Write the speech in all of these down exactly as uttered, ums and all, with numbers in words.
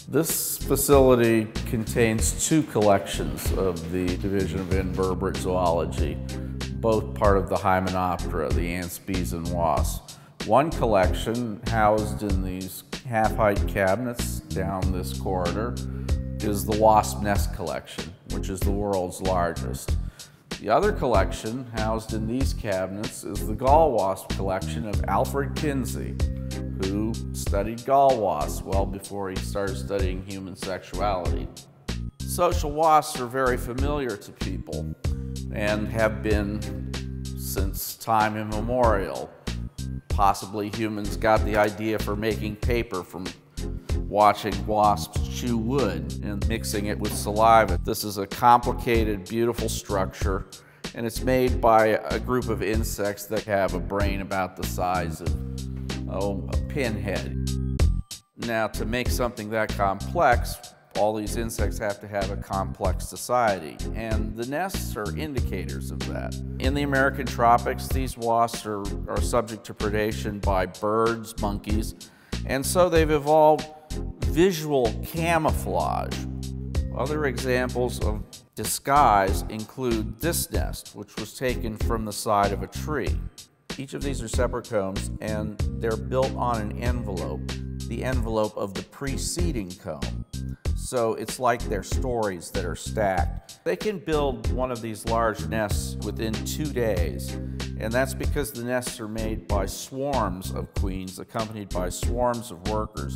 This facility contains two collections of the Division of Invertebrate Zoology, both part of the Hymenoptera, the ants, bees, and wasps. One collection, housed in these half-height cabinets down this corridor, is the wasp nest collection, which is the world's largest. The other collection, housed in these cabinets, is the gall wasp collection of Alfred Kinsey, who studied gall wasps well before he started studying human sexuality. Social wasps are very familiar to people and have been since time immemorial. Possibly humans got the idea for making paper from watching wasps chew wood and mixing it with saliva. This is a complicated, beautiful structure, and it's made by a group of insects that have a brain about the size of, oh, a pinhead. Now, to make something that complex, all these insects have to have a complex society, and the nests are indicators of that. In the American tropics, these wasps are, are subject to predation by birds, monkeys, and so they've evolved visual camouflage. Other examples of disguise include this nest, which was taken from the side of a tree. Each of these are separate combs, and they're built on an envelope, the envelope of the preceding comb. So it's like they're stories that are stacked. They can build one of these large nests within two days, and that's because the nests are made by swarms of queens accompanied by swarms of workers.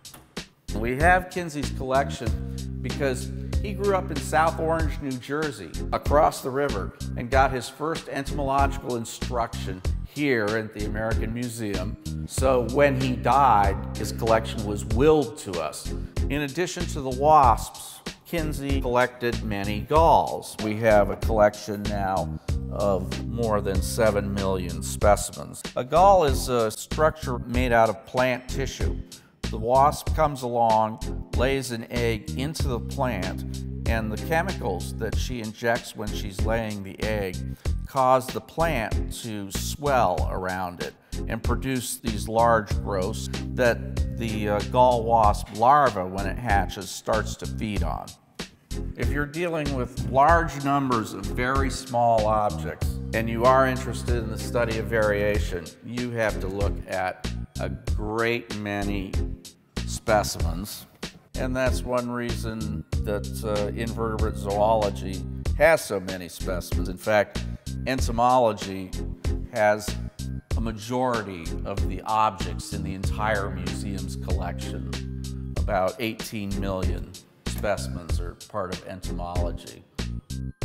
We have Kinsey's collection because he grew up in South Orange, New Jersey, across the river, and got his first entomological instruction here at the American Museum. So when he died, his collection was willed to us. In addition to the wasps, Kinsey collected many galls. We have a collection now of more than seven million specimens. A gall is a structure made out of plant tissue. The wasp comes along, lays an egg into the plant, and the chemicals that she injects when she's laying the egg cause the plant to swell around it and produce these large growths that the uh, gall wasp larva, when it hatches, starts to feed on. If you're dealing with large numbers of very small objects and you are interested in the study of variation, you have to look at a great many specimens. And that's one reason that uh, invertebrate zoology has so many specimens. In fact, entomology has a majority of the objects in the entire museum's collection. About eighteen million specimens are part of entomology.